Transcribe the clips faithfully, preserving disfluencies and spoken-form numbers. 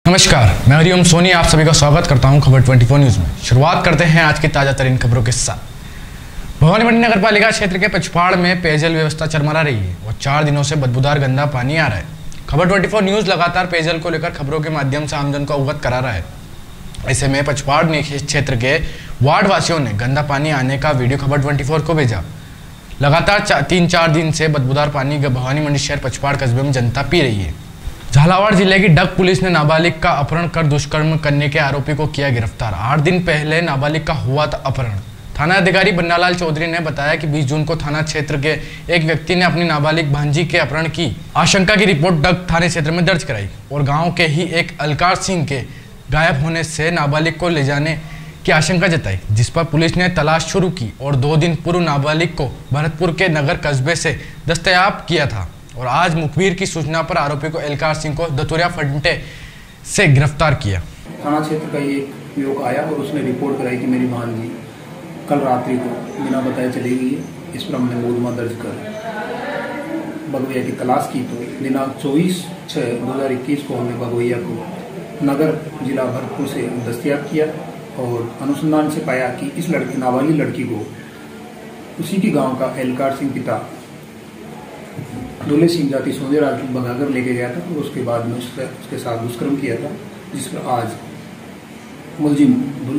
नमस्कार, मैं हरिओम सोनी आप सभी का स्वागत करता हूं खबर चौबीस न्यूज़ में। शुरुआत करते हैं आज की ताज़ा तरीन खबरों के साथ। भवानी मंडी नगर पालिका क्षेत्र के पचपाड़ में पेयजल व्यवस्था चरमरा रही है और चार दिनों से बदबूदार गंदा पानी आ रहा है। खबर चौबीस न्यूज़ लगातार पेयजल को लेकर खबरों के माध्यम से आमजन को अवगत करा रहा है। ऐसे में पचपाड़ क्षेत्र के वार्ड वासियों ने गंदा पानी आने का वीडियो खबर चौबीस को भेजा। लगातार चा, तीन चार दिन से बदबूदार पानी भवानी मंडी शहर पचपाड़ कस्बे में जनता पी रही है। झालावाड़ जिले की डग पुलिस ने नाबालिग का अपहरण कर दुष्कर्म करने के आरोपी को किया गिरफ्तार। आठ दिन पहले नाबालिग का हुआ था अपहरण। थाना अधिकारी बन्नालाल चौधरी ने बताया कि बीस जून को थाना क्षेत्र के एक व्यक्ति ने अपनी नाबालिग भांजी के अपहरण की आशंका की रिपोर्ट डग थाने क्षेत्र में दर्ज कराई और गाँव के ही एक अलकार सिंह के गायब होने से नाबालिग को ले जाने की आशंका जताई, जिस पर पुलिस ने तलाश शुरू की और दो दिन पूर्व नाबालिग को भरतपुर के नगर कस्बे से दस्तयाब किया था और आज मुखबिर की सूचना पर आरोपी को एलकार सिंह को दतुरिया फंटे से गिरफ्तार किया। थाना क्षेत्र का एक युवक आया और उसने रिपोर्ट कराई कि मेरी भांजी कल रात्रि को बिना बताए चली गई है। इस पर हमने मुकदमा दर्ज कर बगवैया की तलाश की तो दिनांक चौबीस छः दो हज़ार इक्कीस को हमने बगवैया को नगर जिला भरतपुर से दस्तयाब किया और अनुसंधान से पाया कि इस लड़की नाबालिग लड़की को उसी की गाँव का एलकार सिंह पिता दूल्हे सिंह जाति सोने रात भगाकर लेके गया था और तो उसके बाद में उसके, उसके साथ दुष्कर्म किया था, जिस पर आज मुलजिम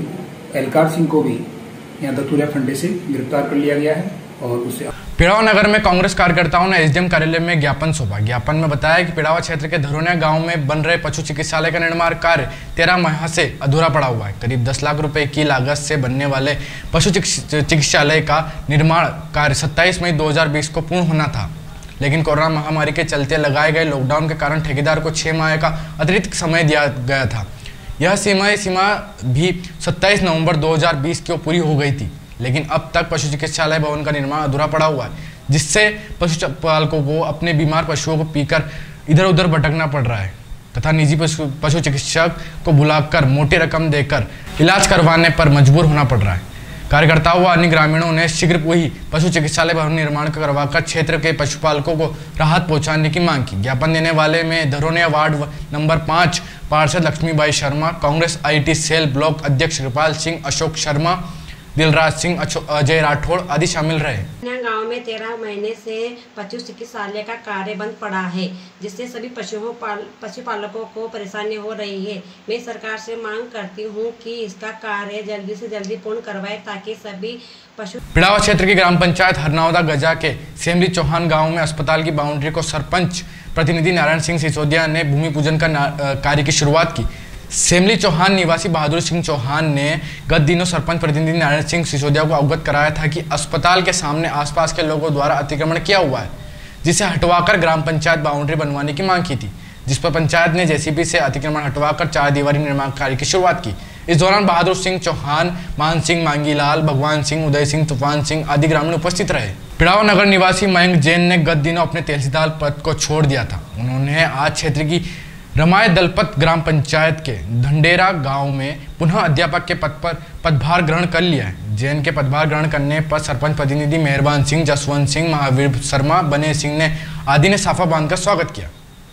एलकार सिंह को भी यहाँ दतुरिया फंडे से गिरफ्तार कर लिया गया है और उसे पिड़ावा नगर में कांग्रेस कार्यकर्ताओं ने एसडीएम कार्यालय में ज्ञापन सौंपा। ज्ञापन में बताया कि पिड़ावा क्षेत्र के धरोनिया गांव में बन रहे पशु चिकित्सालय का निर्माण कार्य तेरह माह से अधूरा पड़ा हुआ है। करीब दस लाख रुपए की लागत से बनने वाले पशु चिकित्सालय का निर्माण कार्य सत्ताईस मई दो हजार बीस को पूर्ण होना था, लेकिन कोरोना महामारी के चलते लगाए गए लॉकडाउन के कारण ठेकेदार को छह माह का अतिरिक्त समय दिया गया था। यह सीमा सीमा भी सत्ताईस नवंबर दो हज़ार बीस को पूरी हो गई थी, लेकिन अब तक पशु चिकित्सालय भवन का निर्माण अधूरा पड़ा हुआ है, जिससे पशुपालकों को अपने बीमार पशुओं को पीकर इधर उधर भटकना पड़ रहा है तथा निजी पशु पशु चिकित्सक को बुलाकर मोटी रकम देकर इलाज करवाने पर मजबूर होना पड़ रहा है। कार्यकर्ताओं व अन्य ग्रामीणों ने शीघ्र वही पशु चिकित्सालय भवन निर्माण करवाकर क्षेत्र के पशुपालकों को राहत पहुंचाने की मांग की। ज्ञापन देने वाले में धरोनिया वार्ड नंबर पाँच पार्षद Laxmibai Sharma, Congress IT cell block अध्यक्ष कृपाल सिंह, अशोक शर्मा, दिलराज सिंह, अजय राठौड़ आदि शामिल रहे। गांव में तेरह महीने से पशु चिकित्सालय का कार्य बंद पड़ा है, जिससे सभी पशुओं पाल पशुपालकों को परेशानी हो रही है। मैं सरकार से मांग करती हूं कि इसका कार्य जल्दी से जल्दी पूर्ण करवाए ताकि सभी पशु। पिड़ावा क्षेत्र की ग्राम पंचायत हरनौदा गजा के सेमरी चौहान गाँव में अस्पताल की बाउंड्री को सरपंच प्रतिनिधि नारायण सिंह सिसोदिया ने भूमि पूजन का कार्य की शुरुआत की। सेमली चौहान निवासी बहादुर सिंह चौहान ने गत दिनों सरपंच प्रतिनिधि नारायण सिंह सिसोदिया को अवगत कराया था कि अस्पताल के सामने आसपास के लोगों द्वारा अतिक्रमण किया हुआ है, जिसे हटवाकर ग्राम पंचायत बाउंड्री बनवाने की मांग की थी, जिस पर पंचायत ने जेसीबी से अतिक्रमण हटवाकर चार दीवारी निर्माण कार्य की शुरुआत की। इस दौरान बहादुर सिंह चौहान, मान सिंह मांगीलाल, भगवान सिंह, उदय सिंह, तूफान सिंह आदि ग्रामीण उपस्थित रहे। पिड़ावा नगर निवासी मयंक जैन ने गत दिनों अपने तहसीलदार पद को छोड़ दिया था। उन्होंने आज क्षेत्र की रमाय दलपत ग्राम पंचायत के धंडेरा गांव में पुनः अध्यापक के पद पर पदभार ग्रहण कर लिया है। जैन के पदभार ग्रहण करने पर सरपंच प्रतिनिधि मेहरबान सिंह, जसवंत सिंह, महावीर शर्मा, बने सिंह ने आदि ने साफा बांधकर स्वागत किया।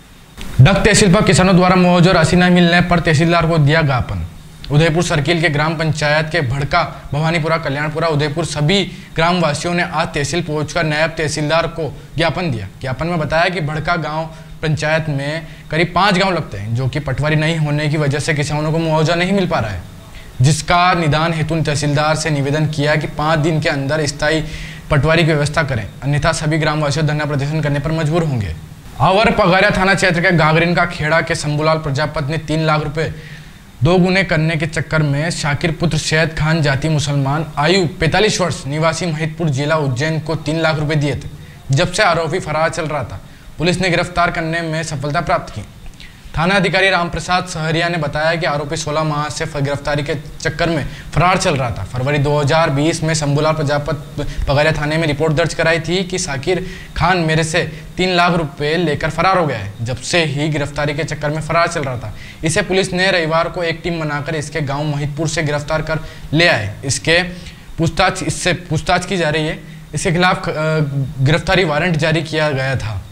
डग तहसील पर किसानों द्वारा मुआवजा राशि न मिलने पर तहसीलदार को दिया ज्ञापन। उदयपुर सर्किल के ग्राम पंचायत के भड़का, भवानीपुरा, कल्याणपुरा, उदयपुर सभी ग्राम वासियों ने आज तहसील पहुंचकर नायब तहसीलदार को ज्ञापन दिया। ज्ञापन में बताया कि भड़का गांव पंचायत में करीब पाँच गांव लगते हैं, जो कि पटवारी नहीं होने की वजह से किसानों को मुआवजा नहीं मिल पा रहा है, जिसका निदान हेतु तहसीलदार से निवेदन किया कि पाँच दिन के अंदर स्थायी पटवारी की व्यवस्था करें, अन्यथा सभी ग्रामवासियों धरना प्रदर्शन करने पर मजबूर होंगे। अवर पगारिया थाना क्षेत्र के गागरिन का खेड़ा के शंभूलाल प्रजापति ने तीन लाख रुपए दो गुने करने के चक्कर में शाकिर पुत्र सैयद खान जाति मुसलमान आयु पैंतालीस वर्ष निवासी महितपुर जिला उज्जैन को तीन लाख रुपए दिए थे। जब से आरोपी फरार चल रहा था, पुलिस ने गिरफ्तार करने में सफलता प्राप्त की। थाना अधिकारी रामप्रसाद सहरिया ने बताया कि आरोपी सोलह माह से गिरफ्तारी के चक्कर में फरार चल रहा था। फरवरी दो हज़ार बीस में शंभूलाल प्रजापति पगारिया थाने में रिपोर्ट दर्ज कराई थी कि शाकिर खान मेरे से तीन लाख रुपए लेकर फरार हो गया है। जब से ही गिरफ्तारी के चक्कर में फरार चल रहा था, इसे पुलिस ने रविवार को एक टीम बनाकर इसके गाँव महितपुर से गिरफ्तार कर ले आए। इसके पूछताछ इससे पूछताछ की जा रही है। इसके खिलाफ गिरफ्तारी वारंट जारी किया गया था।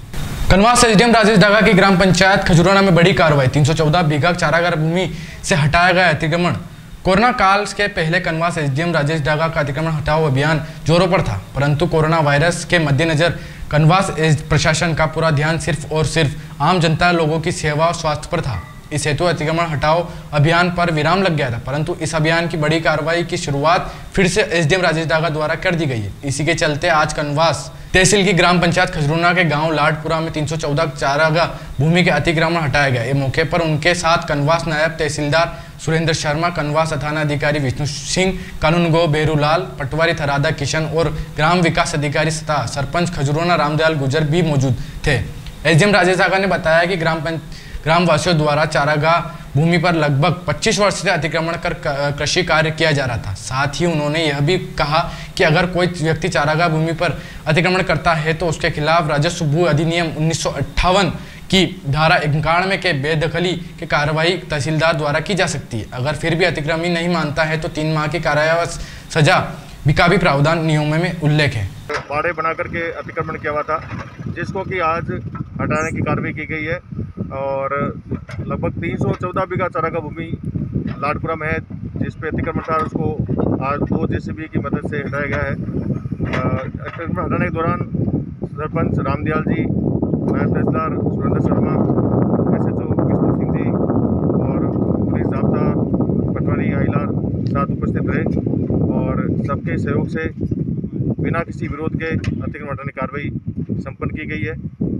कनवास एसडीएम राजेश डागा की ग्राम पंचायत खजुराना में बड़ी कार्रवाई। तीन सौ चौदह बीघा चारागार भूमि से हटाया गया अतिक्रमण। कोरोना काल के पहले कनवास एसडीएम राजेश डागा का अतिक्रमण हटाओ अभियान जोरों पर था, परंतु कोरोना वायरस के मद्देनजर कनवास प्रशासन का पूरा ध्यान सिर्फ और सिर्फ आम जनता लोगों की सेवा और स्वास्थ्य पर था। इस हेतु अतिक्रमण हटाओ अभियान पर विराम लग गया था, परंतु इस अभियान की बड़ी कार्रवाई की शुरुआत फिर से एसडीएम राजेश डागा द्वारा कर दी गई है। इसी के चलते आज कनवास तहसील की ग्राम पंचायत खजरूना के गांव लाडपुरा में तीन सौ चौदह चारागाह भूमि के अतिक्रमण हटाया गया। इस मौके पर उनके साथ कनवास नायब तहसीलदार सुरेंद्र शर्मा, कनवास थाना अधिकारी विष्णु सिंह, कानून गो बेरूलाल, पटवारी थरादा किशन और ग्राम विकास अधिकारी तथा सरपंच खजरूना रामदयाल गुजर भी मौजूद थे। एसडीएम राजेश डागा ने बताया कि ग्राम ग्रामवासियों द्वारा चारागाह भूमि पर लगभग पच्चीस वर्ष से अतिक्रमण कर कृषि कार्य किया जा रहा था। साथ ही उन्होंने यह भी कहा कि अगर कोई व्यक्ति चारागाह भूमि पर अतिक्रमण करता है तो उसके खिलाफ राजस्व भू अधिनियम उन्नीस सौ अट्ठावन की धारा इक्यानवे के बेदखली की कार्रवाई तहसीलदार द्वारा की जा सकती है। अगर फिर भी अतिक्रमी नहीं मानता है तो तीन माह की कारावास सजा का भी प्रावधान नियमों में उल्लेख है। बाड़े बना करके अतिक्रमण किया हुआ था, जिसको कि आज हटाने की कार्रवाई की गई है और लगभग तीन सौ चौदह बीघा चारागाह भूमि लाडपुरा में है, जिस पे अतिक्रमण था उसको आज दो जेसीबी की मदद से हटाया गया है। अतिक्रमण हटाने के दौरान सरपंच रामदयाल जी, नायब तहसीलदार सुरेंद्र शर्मा, एसएचओ विष्णु सिंह जी और पुलिस जाब्ता पटवारी आइलार साथ उपस्थित रहे और सबके सहयोग से बिना किसी विरोध के अतिक्रमण हटाने की कार्रवाई संपन्न की गई है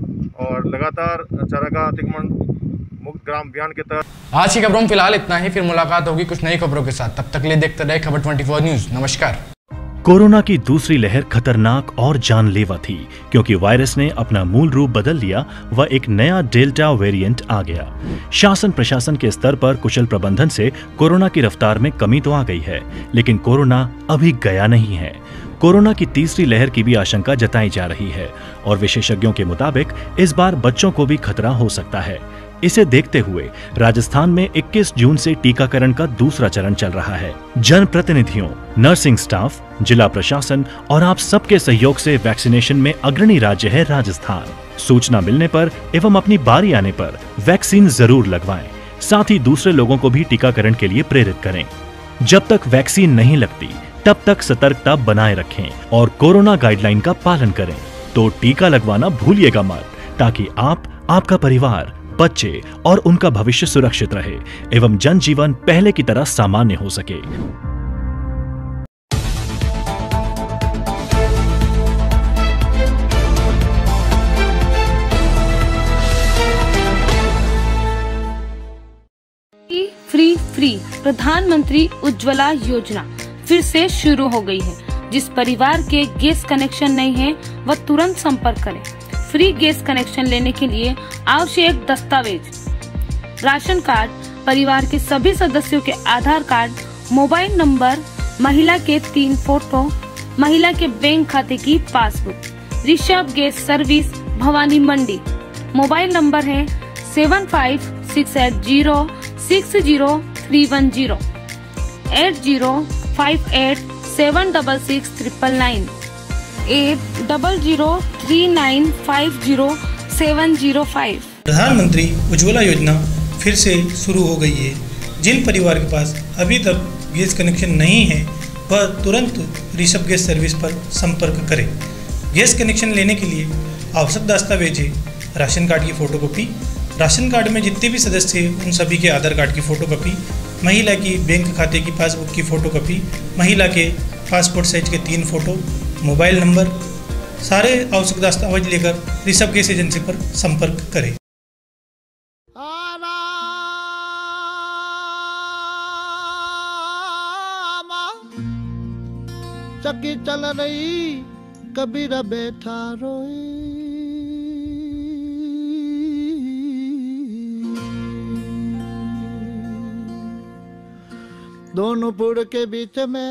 और लगातार चारागाह अतिक्रमण मुक्त ग्राम अभियान के तहत। आज की खबरों में फिलहाल इतना ही, फिर मुलाकात होगी कुछ नई खबरों के साथ। तब तक के लिए देखते रहे खबर चौबीस न्यूज। नमस्कार। कोरोना की दूसरी लहर खतरनाक और जानलेवा थी क्योंकि वायरस ने अपना मूल रूप बदल लिया व एक नया डेल्टा वेरिएंट आ गया। शासन प्रशासन के स्तर पर कुशल प्रबंधन से कोरोना की रफ्तार में कमी तो आ गई है, लेकिन कोरोना अभी गया नहीं है। कोरोना की तीसरी लहर की भी आशंका जताई जा रही है और विशेषज्ञों के मुताबिक इस बार बच्चों को भी खतरा हो सकता है। इसे देखते हुए राजस्थान में इक्कीस जून से टीकाकरण का दूसरा चरण चल रहा है। जनप्रतिनिधियों, नर्सिंग स्टाफ, जिला प्रशासन और आप सबके सहयोग से वैक्सीनेशन में अग्रणी राज्य है राजस्थान। सूचना मिलने पर एवं अपनी बारी आने पर वैक्सीन जरूर लगवाएं। साथ ही दूसरे लोगों को भी टीकाकरण के लिए प्रेरित करें। जब तक वैक्सीन नहीं लगती तब तक सतर्कता बनाए रखें और कोरोना गाइडलाइन का पालन करें। तो टीका लगवाना भूलिएगा मत, ताकि आप, आपका परिवार, बच्चे और उनका भविष्य सुरक्षित रहे एवं जनजीवन पहले की तरह सामान्य हो सके। फ्री फ्री प्रधानमंत्री उज्ज्वला योजना फिर से शुरू हो गई है। जिस परिवार के गैस कनेक्शन नहीं है वह तुरंत संपर्क करें। फ्री गैस कनेक्शन लेने के लिए आवश्यक दस्तावेज: राशन कार्ड, परिवार के सभी सदस्यों के आधार कार्ड, मोबाइल नंबर, महिला के तीन फोटो, महिला के बैंक खाते की passbook. Rishabh gas service, Bhawani Mandi. Mobile number है seven five six eight zero six zero three one zero eight zero five eight seven double six triple nine eight double zero three nine five zero seven zero five. प्रधानमंत्री उज्ज्वला योजना फिर से शुरू हो गई है। जिन परिवार के पास अभी तक गैस कनेक्शन नहीं है वह तुरंत ऋषभ गैस सर्विस पर संपर्क करें। गैस कनेक्शन लेने के लिए आवश्यक दस्तावेज है राशन कार्ड की फोटोकॉपी, राशन कार्ड में जितने भी सदस्य हैं उन सभी के आधार कार्ड की फोटोकॉपी, महिला की बैंक खाते की पासबुक की फोटोकॉपी, महिला के पासपोर्ट साइज के तीन फोटो, मोबाइल नंबर, सारे आवश्यक दस्तावेज लेकर ऋषभ गैस एजेंसी पर संपर्क करें। चक्की चल रही कबीरा बैठा रोई, दोनों पुड़ के बीच में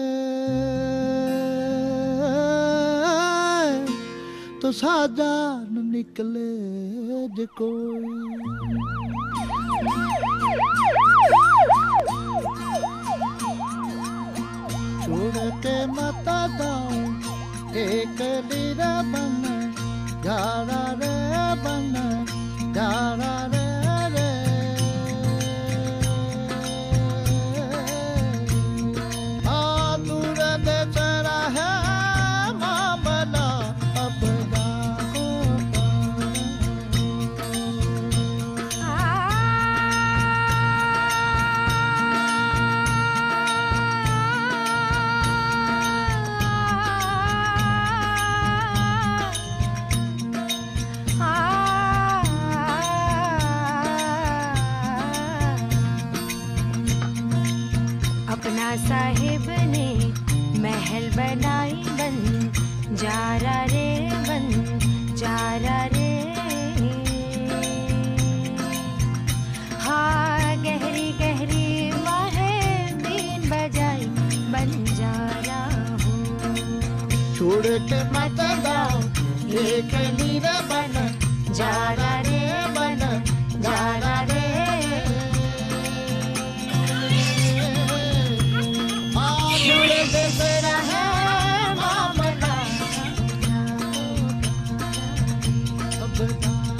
तो साजान निकले जो कोई। छोड़ के मता दाऊं एक लीरा बन, यारा रे जारा रे बन जारा रे। हाँ गहरी गहरी माहे बीन बजाई बंजारा हूँ। छोड़ के मत जाओ एक नीरा बन जारा रे बन जारा रे। जुड़े बेसरा है मामला।